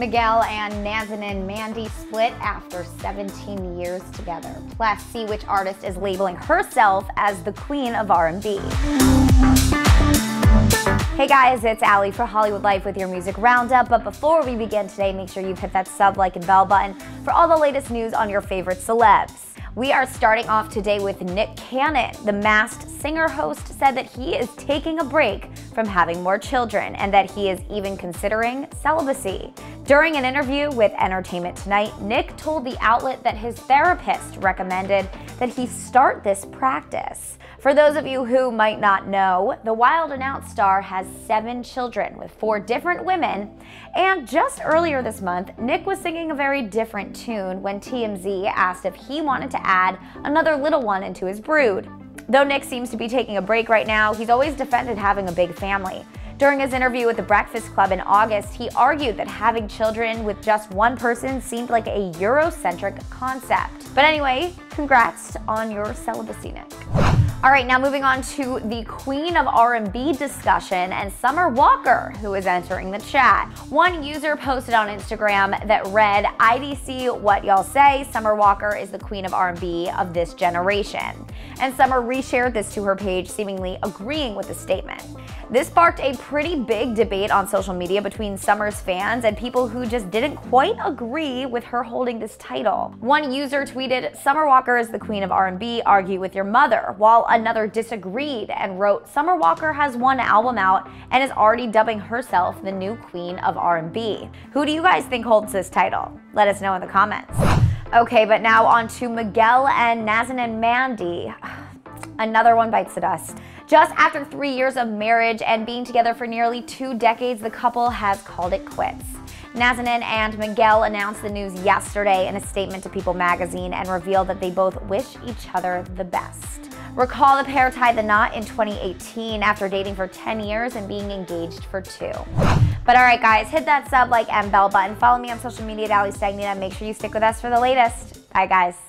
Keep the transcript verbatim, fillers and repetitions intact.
Miguel and Nazanin Mandy split after seventeen years together. Plus, see which artist is labeling herself as the queen of R and B. Hey guys, it's Allie for Hollywood Life with your music roundup. But before we begin today, make sure you've hit that sub, like, and bell button for all the latest news on your favorite celebs. We are starting off today with Nick Cannon. The Masked Singer host said that he is taking a break from having more children and that he is even considering celibacy. During an interview with Entertainment Tonight, Nick told the outlet that his therapist recommended that he start this practice. For those of you who might not know, the Wild and Out star has seven children with four different women, and just earlier this month, Nick was singing a very different tune when T M Z asked if he wanted to add another little one into his brood. Though Nick seems to be taking a break right now, he's always defended having a big family. During his interview with The Breakfast Club in August, he argued that having children with just one person seemed like a Eurocentric concept. But anyway, congrats on your celibacy, Nick. All right, now moving on to the queen of R and B discussion and Summer Walker, who is entering the chat. One user posted on Instagram that read, I D C what y'all say, Summer Walker is the queen of R and B of this generation. And Summer reshared this to her page, seemingly agreeing with the statement. This sparked a pretty big debate on social media between Summer's fans and people who just didn't quite agree with her holding this title. One user tweeted, Summer Walker is the queen of R and B, argue with your mother, while another disagreed and wrote, Summer Walker has one album out and is already dubbing herself the new queen of R and B. Who do you guys think holds this title? Let us know in the comments. Okay, but now on to Miguel and Nazanin Mandy. Another one bites the dust. Just after three years of marriage and being together for nearly two decades, the couple has called it quits. Nazanin and Miguel announced the news yesterday in a statement to People magazine and revealed that they both wish each other the best. Recall the pair tied the knot in twenty eighteen after dating for ten years and being engaged for two. But alright guys, hit that sub, like, and bell button. Follow me on social media at Allie Stagnita and make sure you stick with us for the latest. Bye guys.